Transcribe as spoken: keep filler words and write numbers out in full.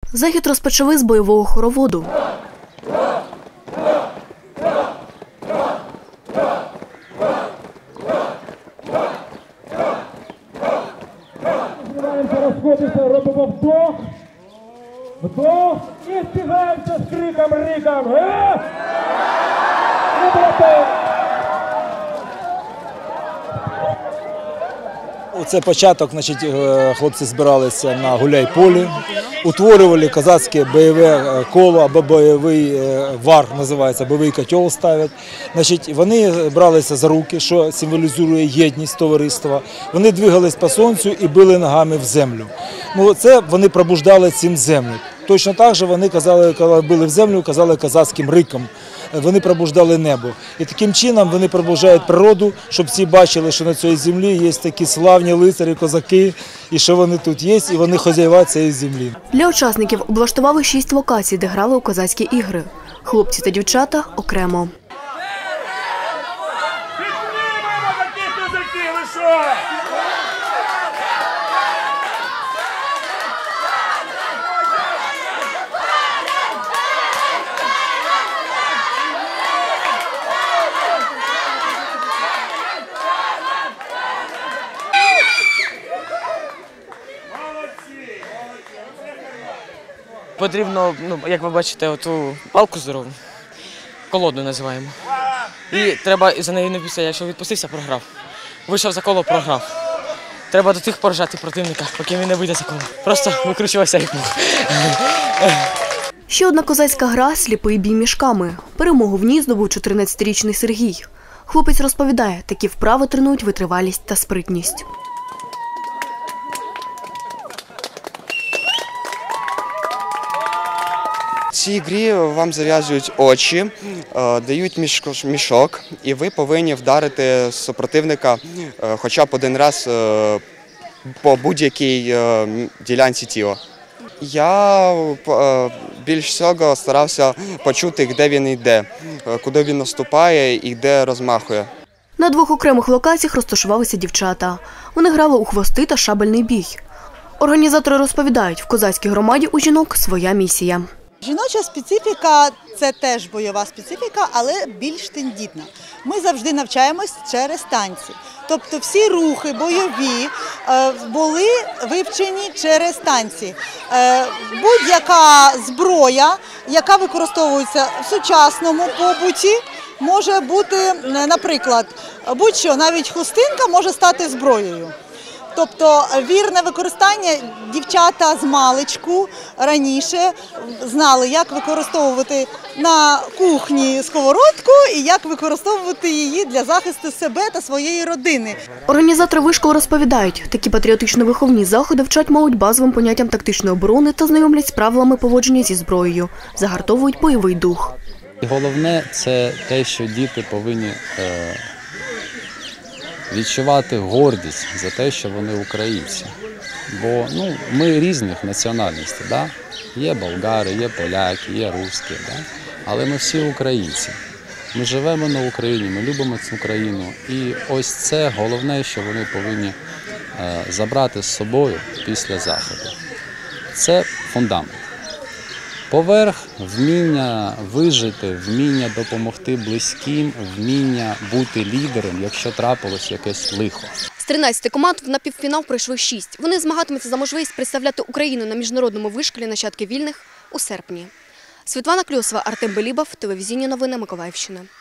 Захід розпочали з бойового хороводу. Робимо вдох, вдох і стигаємося з криком-риком. Це початок, значить, хлопці збиралися на гуляй-полі, утворювали козацьке бойове коло або бойовий вар, називається, бойовий котел ставлять. Значить, вони бралися за руки, що символізує єдність товариства. Вони двигались по сонцю і били ногами в землю. Ну, це вони пробуждали цим землю. Точно так же вони казали, коли били в землю, казали козацьким риком. Вони пробуждали небо. І таким чином вони пробуждають природу, щоб всі бачили, що на цій землі є такі славні лицарі, козаки, і що вони тут є, і вони хазяїва цієї землі. Для учасників облаштували шість локацій, де грали у козацькі ігри. Хлопці та дівчата окремо. Потрібно, ну, як ви бачите, оту палку здорову, колоду називаємо. І треба за нею не битися, якщо відпустився, програв. Вийшов за коло, програв. Треба до тих пор жати противника, поки він не вийде за коло. Просто викручувався як мог. Ще одна козацька гра – сліпий бій мішками. Перемогу в ній здобув чотирнадцятирічний Сергій. Хлопець розповідає, такі вправи тренують витривалість та спритність. В цій грі вам зав'язують очі, дають мішок, і ви повинні вдарити супротивника хоча б один раз по будь-якій ділянці тіла. Я більш всього старався почути, де він йде, куди він наступає і де розмахує. На двох окремих локаціях розташувалися дівчата. Вони грали у хвости та шабельний бій. Організатори розповідають, в козацькій громаді у жінок своя місія. Жіноча специфіка – це теж бойова специфіка, але більш тендітна. Ми завжди навчаємось через танці. Тобто всі рухи бойові були вивчені через танці. Будь-яка зброя, яка використовується в сучасному побуті, може бути, наприклад, будь-що, навіть хустинка може стати зброєю. Тобто вірне використання дівчата з маличку раніше знали, як використовувати на кухні сковородку і як використовувати її для захисту себе та своєї родини. Організатори вишколу розповідають, такі патріотично-виховні заходи вчать молодь базовим поняттям тактичної оборони та знайомлять з правилами поводження зі зброєю, загартовують бойовий дух. Головне – це те, що діти повинні е відчувати гордість за те, що вони українці. Бо ну, ми різних національностей. Да? Є болгари, є поляки, є русські. Да? Але ми всі українці. Ми живемо на Україні, ми любимо цю країну. І ось це головне, що вони повинні е, забрати з собою після заходу. Це фундамент. Поверх – вміння вижити, вміння допомогти близьким, вміння бути лідером, якщо трапилось якесь лихо. З тринадцяти команд в напівфінал пройшли шість. Вони змагатимуться за можливість представляти Україну на міжнародному вишколі «Нащадки вільних» у серпні. Світлана Кльосова, Артем Белібов, телевізійні новини Миколаївщини.